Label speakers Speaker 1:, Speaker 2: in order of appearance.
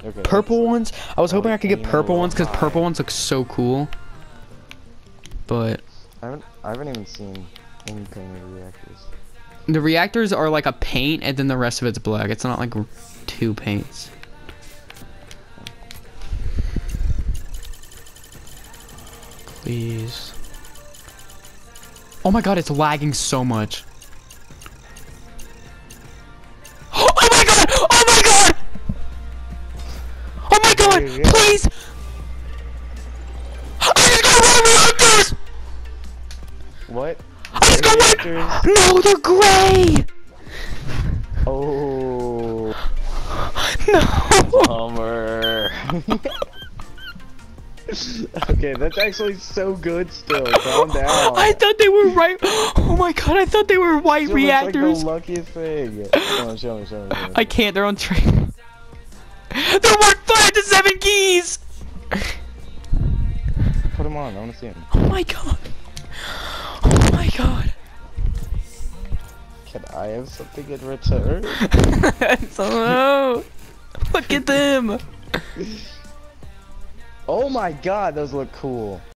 Speaker 1: Okay.
Speaker 2: Purple ones. I was hoping I could get
Speaker 1: aim a
Speaker 2: purple
Speaker 1: little
Speaker 2: ones because
Speaker 1: high.
Speaker 2: purple ones look so cool. But
Speaker 1: I haven't even seen any painted reactors.
Speaker 2: the reactors are like a paint, and then the rest of it's black. It's not like two paints. Please. Oh my god, it's lagging so much. Oh my god! Oh my god! Oh my god!
Speaker 1: Yeah.
Speaker 2: Please! I just got red reactors!
Speaker 1: What?
Speaker 2: I just got
Speaker 1: Reactors?
Speaker 2: red! No, they're gray!
Speaker 1: Oh.
Speaker 2: No!
Speaker 1: Bummer. Okay, that's actually so good still. Calm down.
Speaker 2: I thought they were right. Oh my god, I thought they were white
Speaker 1: Still,
Speaker 2: reactors.
Speaker 1: that's like the luckiest thing. Come on, show me.
Speaker 2: I can't, they're on train. They're worth 5 to 7 keys!
Speaker 1: Put them on, I wanna see them.
Speaker 2: Oh my god. Oh my god.
Speaker 1: Can I have something in return?
Speaker 2: So, look at them.
Speaker 1: Oh my god, those look cool.